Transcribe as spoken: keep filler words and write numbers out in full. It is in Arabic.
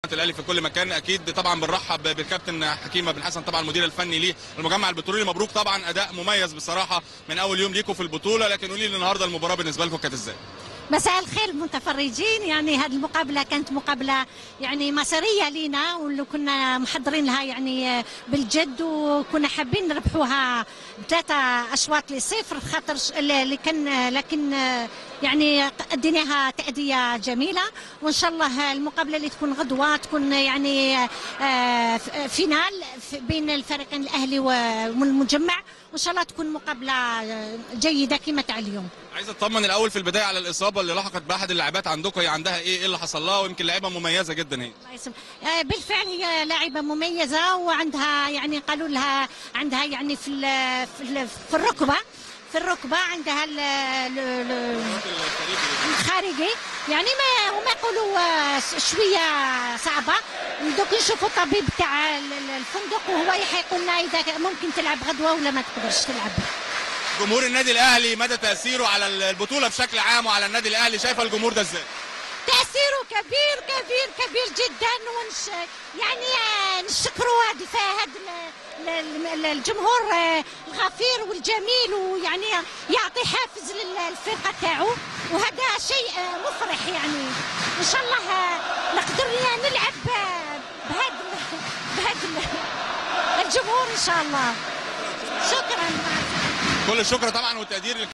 الاهلي في كل مكان. اكيد طبعا بنرحب بالكابتن حكيم بن حسن طبعا المدير الفني للمجمع البترولي. مبروك طبعا، اداء مميز بصراحه من اول يوم ليكم في البطوله، لكن قولي لي النهارده المباراه بالنسبه لكم كانت ازاي؟ مساء الخير المتفرجين. يعني هذه المقابله كانت مقابله يعني مصيريه لينا، واللي كنا محضرين لها يعني بالجد، وكنا حابين نربحوها بثلاثه اشواط لصفر خاطر اللي كان، لكن يعني اديناها تأدية جميله. وان شاء الله المقابله اللي تكون غدوه تكون يعني فينال بين الفريقين الاهلي والمجمع، وان شاء الله تكون مقابله جيده كما تاع اليوم. عايز اطمن الاول في البدايه على الاصابه اللي لحقت باحد اللاعبات عندكم، هي عندها ايه؟ ايه اللي حصل لها؟ ويمكن لاعبه مميزه جدا هي. بالفعل هي لاعبه مميزه، وعندها يعني قالوا لها عندها يعني في في, في الركبه في الركبه عندها الخارجي، يعني ما هما يقولوا شويه صعبه. دوك نشوفوا الطبيب تاع الفندق وهو يحيق لنا اذا ممكن تلعب غدوه ولا ما تقدرش تلعب. جمهور النادي الاهلي مدى تاثيره على البطوله بشكل عام وعلى النادي الاهلي، شايفه الجمهور ده ازاي؟ تاثيره كبير كبير كبير جدا، ونش يعني نشكروا هذا الجمهور الغفير والجميل، ويعني يعطي حافز للفرقه تاعو، وهذا شيء مفرح. يعني ان شاء الله نقدر نلعب بهذا بهذا الجمهور ان شاء الله. شكرا. كل الشكر طبعا والتقدير